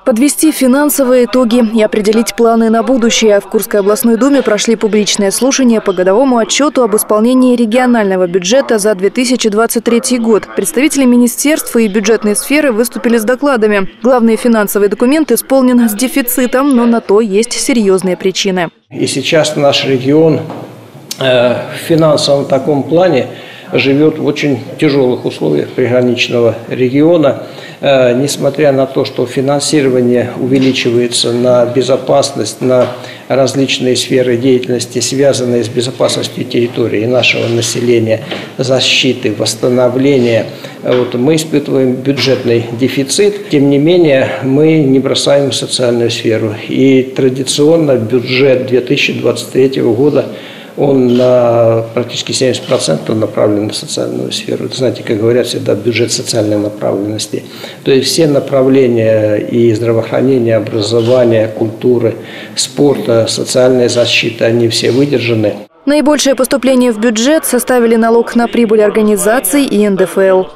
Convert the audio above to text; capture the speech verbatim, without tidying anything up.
Подвести финансовые итоги и определить планы на будущее. В Курской областной думе прошли публичные слушания по годовому отчету об исполнении регионального бюджета за две тысячи двадцать третий год. Представители министерства и бюджетной сферы выступили с докладами. Главный финансовый документ исполнен с дефицитом, но на то есть серьезные причины. И сейчас наш регион э, в финансовом таком плане живет в очень тяжелых условиях приграничного региона. Э, несмотря на то, что финансирование увеличивается на безопасность, на различные сферы деятельности, связанные с безопасностью территории и нашего населения, защиты, восстановления, вот, мы испытываем бюджетный дефицит. Тем не менее, мы не бросаем социальную сферу. И традиционно бюджет две тысячи двадцать третьего года он на практически семьдесят процентов направлен на социальную сферу. Знаете, как говорят всегда, бюджет социальной направленности. То есть все направления и здравоохранения, образования, культуры, спорта, социальной защиты, они все выдержаны. Наибольшее поступление в бюджет составили налог на прибыль организаций и эн дэ эф эл.